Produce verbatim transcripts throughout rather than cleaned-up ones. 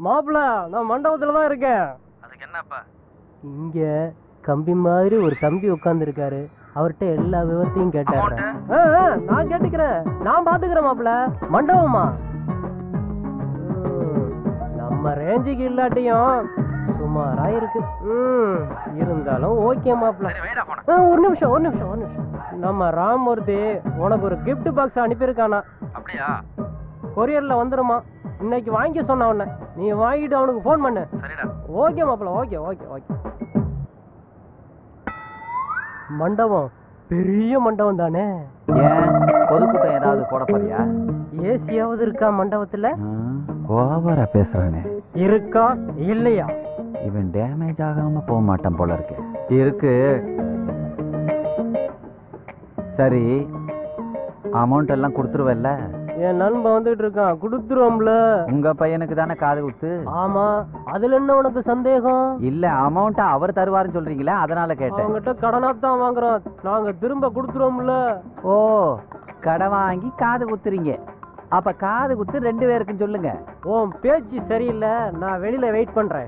மாப்பிள்ள நான் மண்டபத்துல தான் இருக்கேன். அதுக்கு என்னப்பா? இங்க கம்பி மாதிரி ஒரு தம்பி உட்கார்ந்து இருக்காரு. அவர்கிட்ட எல்லா விவரத்தையும் கேட்டாரு. நான் கேட்டுக்கிறேன், நான் பாத்துக்கிறேன் மாப்பிள்ள. மண்டபமா நம்ம ரேஞ்சுக்கு இல்லாட்டியும் சுமாரா இருக்கு. ம் இருந்தாலும் ஓகே மாப்பிள்ள. ஒரு நிமிஷம் ஒரு நிமிஷம் ஒரு நிமிஷம் நம்ம ராமமூர்த்தி உனக்கு ஒரு கிஃப்ட் பாக்ஸ் அனுப்பியிருக்கானா? அப்படியா? கொரியர்ல வந்துருமா, இன்னைக்கு வாங்கி சொன்ன உடனே நீ வாங்கிட்டு அவனுக்கு ஃபோன் பண்ணு. சரிடா. ஓகே மாப்பிள்ள, ஓகே ஓகே ஓகே. மண்டபம் பெரிய மண்டபம் தானே? ஏன் பொதுக்கூட்டம் ஏதாவது போட போறியா? ஏசியாவது இருக்கா மண்டபத்துல? ஓவரா பேசுறானே. இருக்கா இல்லையா? இவன் டேமேஜ் ஆகாம போக மாட்டான் போல இருக்கு. இருக்கு. சரி, அமௌண்ட் எல்லாம் கொடுத்துருவல்ல? என் நண்பன் வந்துட்டு இருக்கான், கொடுத்துருவோம்ல. உங்க பையனுக்கு தானே காது குத்து? ஆமா, அதுல என்ன உனக்கு சந்தேகம்? இல்ல, அமௌண்ட் அவர் தருவாருன்னு சொல்றீங்களே, அதனால கேட்டேன். அவங்ககிட்ட கடனா தான் வாங்குறோம், நாங்க திரும்ப கொடுத்துருவோம்ல. ஓ, கடன் வாங்கி காது குத்துறீங்க. அப்ப காது குத்து ரெண்டு பேருக்குன்னு சொல்லுங்க. உன் பேச்சு சரியில்லை, நான் வெளியில வெயிட் பண்றேன்.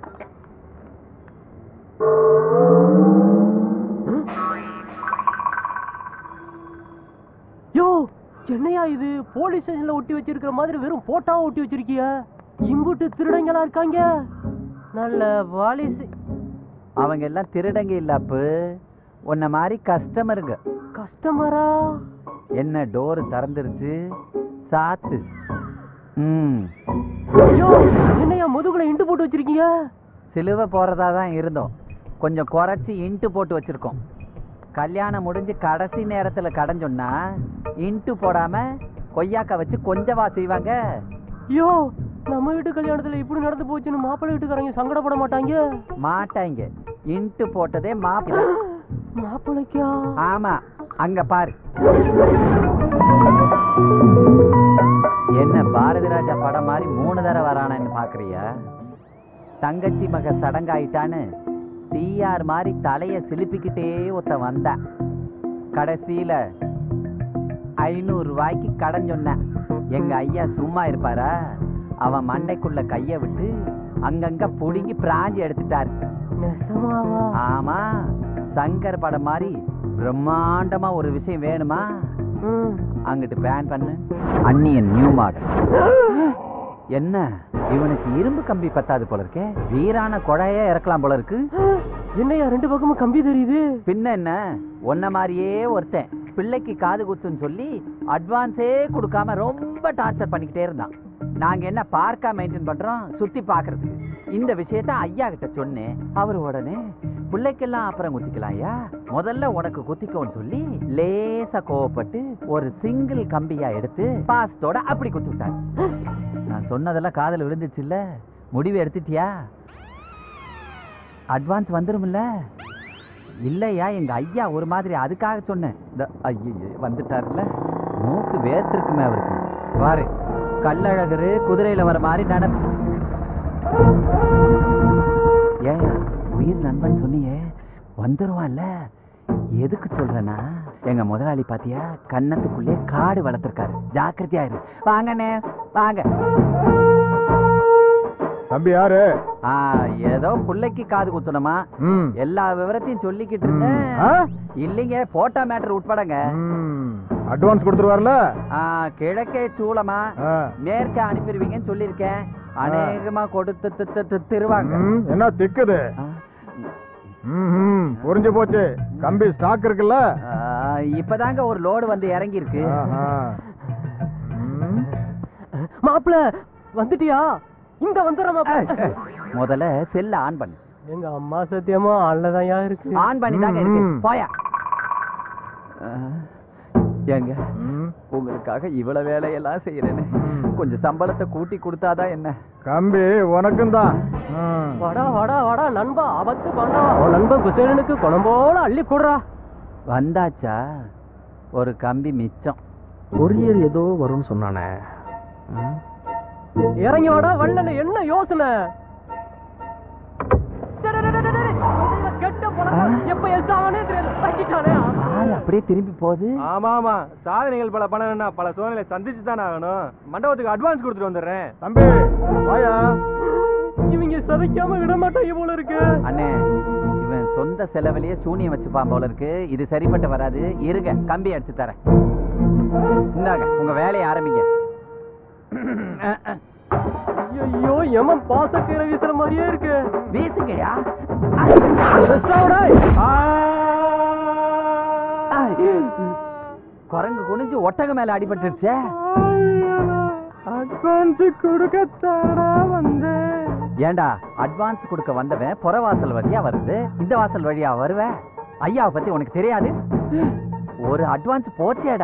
யோ, என்னையா இது? போலீஸ் ஸ்டேஷன்ல ஒட்டி வச்சிருக்கிற மாதிரி வெறும் போட்டாவை ஒட்டி வச்சிருக்கிய. இம்புட்டு திருடங்களா இருக்காங்க. நல்ல பாலிசி. அவங்க எல்லாம் திருடங்க இல்ல அப்பு, உன்ன மாதிரி கஸ்டமருங்க. கஸ்டமரா? என்ன டோர் திறந்துருச்சு, சாத்து. ம். யோ, என்னையா முதுகுல இண்டு போட்டு வச்சிருக்கீங்க? சிலுவை போறதா தான் இருந்தோம், கொஞ்சம் குறைச்சி இன்ட்டு போட்டு வச்சிருக்கோம். கல்யாணம் முடிஞ்சு கடைசி நேரத்துல கடன் சொன்னா இன்ட்டு போடாம கொய்யாக்கா வச்சு கொஞ்சவா செய்வாங்க. யோ, நம்ம வீட்டு கல்யாணத்துல இப்படி நடந்து போச்சுன்னு மாப்பிள்ளை வீட்டுக்காரங்க சங்கடப்பட மாட்டாங்க? மாட்டாங்க. இன்ட்டு போட்டதே மாப்பிள்ளை. மாப்பிள்ளைக்கா? ஆமா, அங்க பாரு. என்ன பாரதி ராஜா படம் மாதிரி மூணு தடவை வரானு பாக்குறியா? தங்கச்சி மக சடங்காயிட்டான்னு டிஆர் மாதிரி தலைய சிலிப்பிக்கிட்டே ஒருத்த வந்த. கடைசியில ஐநூறு ரூபாய்க்கு கடன் சொன்ன. எங்க ஐயா சும்மா இருப்பாரா? அவன் மண்டைக்குள்ள கைய விட்டு அங்கங்க புடுங்கி பிராஞ்சி எடுத்துட்டாரு. ஆமா, சங்கர் படம் மாதிரி பிரம்மாண்டமா ஒரு விஷயம் வேணுமா? அங்கிட்டு பேன் பண்ணு. Anniyan new model. என்ன இவனுக்கு இரும்பு கம்பி பத்தாது போல இருக்கே, வீரான கொடையா இறக்கலாம் போல இருக்கு. என்னையா ரெண்டு பக்கமும் கம்பி தெரியுது? பின்ன என்ன, ஒன்ன மாதிரியே ஒருத்தன் பிள்ளைக்கு காது குத்துன்னு சொல்லி அட்வான்ஸே கொடுக்காம ரொம்ப டார்ச்சர் பண்ணிக்கிட்டே இருந்தான். நாங்க என்ன பார்க்கா மெயின்டைன் பண்றோம், சுத்தி பாக்குறதுக்கு. இந்த விஷயத்த ஐயா கிட்ட சொன்னேன். அவர் உடனே பிள்ளைக்கெல்லாம் அப்புறம் குத்திக்கலாம் ஐயா, முதல்ல உனக்கு குத்திக்கோன்னு சொல்லி லேசா கோவப்பட்டு ஒரு சிங்கிள் கம்பியா எடுத்து பாசத்தோட அப்படி குத்தி விட்டாங்க. நான் சொன்னதெல்லாம் காதல விழுந்துச்சு இல்ல? முடிவு எடுத்துட்டியா? அட்வான்ஸ் வந்துரும்ல? இல்லையா, எங்க ஐயா ஒரு மாதிரி, அதுக்காக சொன்னேன். ஐயோ வந்துட்டாருல்ல, மூக்கு வேர்த்திருக்குமே அவருக்கு. பாரு, கல்லழகரு குதிரையில வர மாதிரி நடப்பு. ஏன் உயிர் நண்பன் சொன்னியே, வந்துருவான்ல? எதுக்கு சொல்றேன்னா, எங்க முதலாளி பாத்தியா கன்னத்துக்குள்ளே காடு வளர்த்திருக்காரு, ஜாக்கிரதையாயிரு. வாங்கண்ணே வாங்க. தம்பி யாரு? ஏதோ பிள்ளைக்கு காது குத்தணுமா, எல்லா விவரத்தையும் சொல்லிக்கிட்டு இருந்தேன். இல்லைங்க, போட்டோ மேட்டர் உட்படங்க. அட்வான்ஸ் கொடுத்துருவார்ல? கிழக்கே சூளமா மேற்க அனுப்பிடுவீங்கன்னு சொல்லியிருக்கேன். அநேகமா கொடுத்து திருவாங்க. என்ன திக்குது? புரிஞ்சு போச்சு. கம்பி ஸ்டாக் இருக்குல்ல? இப்பதாங்க ஒரு லோடு வந்து இறங்கி இருக்கு. மாப்பிள்ள வந்துட்டியா? இங்க வந்துடுற மாப்பிள்ள. முதல்ல செல்ல ஆன் பண்ணு. எங்க அம்மா சத்தியமா ஆன்லதான் இருக்கு. ஆன் பண்ணி தாங்க இருக்கு. போயா. ஏங்க, உங்களுக்காக இவ்வளவு வேலையெல்லாம் செய்யறேன்னு கொஞ்சம் சம்பளத்தை கூட்டி கொடுத்தாதான் என்ன? கம்பி உனக்கும் தான். வாடா வாடா வாடா நண்பா, ஆபத்து பண்ணா. உன் நண்பன் குசேலனுக்கு குணம்போல அள்ளி கொடுறா. வந்தாச்சா? ஒரு கம்பி மிச்சம். கொரியர் ஏதோ வரும்னு சொன்னானே. இறங்கி வாடா வள்ளல. என்ன யோசனை? அப்படியே திரும்பி போகுது. ஆமா ஆமா, சாதனைகள் பல பண்ணணும்னா பல சோதனைகளை சந்திச்சு தானே ஆகணும். மண்டபத்துக்கு அட்வான்ஸ் கொடுத்துட்டு வந்துடுறேன். தம்பி வாயா. சதைக்காம விட மாட்டாங்க போல இருக்கு. அண்ணே இவன் சொந்த செலவுலயே சூனியம் வச்சுப்பான் போல இருக்கு. இது சரிப்பட்டு வராது. இருங்க, கம்பி அடிச்சு தரேன். இந்தாங்க, உங்க வேலையை ஆரம்பிங்க. ஐயோ, எமன் பாசக்கீரை வீசுற மாதிரியே இருக்கு. வீசுங்கயா. குரங்கு குனிஞ்சு ஒட்டக மேல அடிபட்டுருச்சே. அட்வான்ஸ் கொடுக்கத்தாடா வந்து. ஏண்டா அட்வான்ஸ் கொடுக்க வந்தவன் புறவாசல் வழியா வருது, இந்த வாசல் வழியா வருவேன். ஐயாவை பத்தி உனக்கு தெரியாது? ஒரு அட்வான்ஸ் போச்சேடா.